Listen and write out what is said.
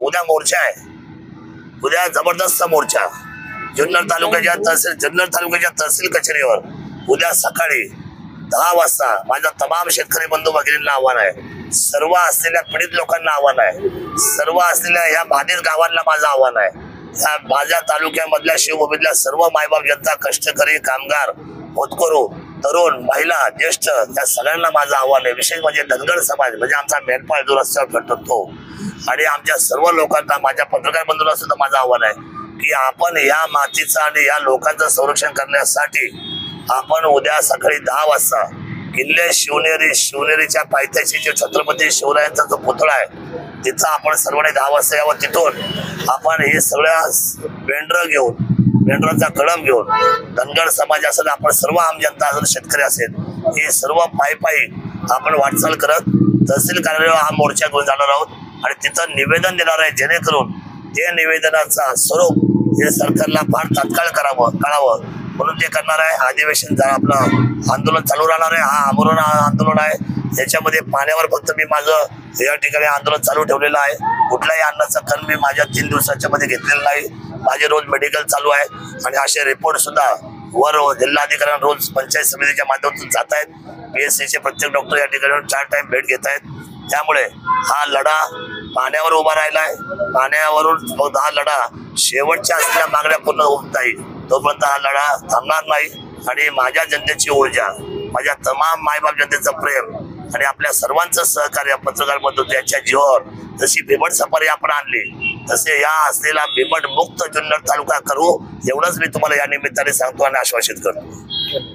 उद्या मोर्चा आहे, उद्या जबरदस्त मोर्चा जुन्नर तालुक्याच्या तहसील कचेरीवर उद्या सकाळी 10 वाजता माझ्या तमाम शेतकरी बंधू भगिनींना आव्हान आहे, सर्व असलेल्या पीडित लोकांना आव्हान आहे, सर्व असलेल्या या बाधित गावांना माझं आव्हान आहे, या माझ्या तालुक्यामधल्या शिवभूमीतल्या सर्व मायबाप जनता, कष्टकरी, कामगार, होतकरू, तरुण, महिला, ज्येष्ठ या सगळ्यांना माझं आव्हान आहे. विशेष म्हणजे धनगर समाज म्हणजे आमचा मेंढपाळ जो रस्त्यावर फिरतो तो, आणि आमच्या सर्व लोकांना, माझ्या पत्रकार बंधूंना सुद्धा माझं आव्हान आहे की आपण या मातीचं आणि या लोकांचं संरक्षण करण्यासाठी आपण उद्या सकाळी 10 वाजता किल्ले शिवनेरीच्या पायथ्याशी जे छत्रपती शिवरायांचा जो पुतळा आहे तिथं आपण सर्वांनी 10 वाजता यावं. तिथून आपण हे सगळ्या मेंढराचा कळम घेऊन धनगर समाज असेल, आपण सर्व आम जनता असेल, शेतकरी असेल, हे सर्व पायी आपण वाटचाल करत तहसील कार्यालयावर हा मोर्चा घेऊन जाणार आहोत आणि तिथं निवेदन देणार आहे, जेणेकरून ते निवेदनाचा स्वरूप हे सरकारला फार तात्काळ कळावं म्हणून ते करणार आहे. अधिवेशन आपलं आंदोलन चालू राहणार आहे. हा आमरण आंदोलन आहे, त्याच्यामध्ये पाण्यावर फक्त मी माझं या ठिकाणी आंदोलन चालू ठेवलेलं आहे. कुठल्याही अन्नाचा कण मी माझ्या 3 दिवसाच्या मध्ये घेतलेला नाही. माझे रोज मेडिकल चालू आहे आणि असे रिपोर्ट सुद्धा वर जिल्हाधिकाऱ्यांना रोज पंचायत समितीच्या माध्यमातून जात आहेत. PSCचे प्रत्येक डॉक्टर या ठिकाणी 4 टाइम भेट घेत आहेत. त्यामुळे हा लढा पाण्यावर उभा राहिलाय. पाण्यावरून हा लढा शेवटच्या असलेल्या मागण्या पूर्ण होत नाही तोपर्यंत हा लढा थांबणार नाही. आणि माझ्या जनतेची ऊर्जा, माझ्या तमाम मायबाप जनतेचं प्रेम आणि आपल्या सर्वांचं सहकार्य पत्रकार बंधू यांच्या जीवावर जशी बिबट सफारी आपण आणली तसे या असलेला बिबट मुक्त जुन्नर तालुका करू, एवढंच मी तुम्हाला या निमित्ताने सांगतो आणि आश्वासित करतो.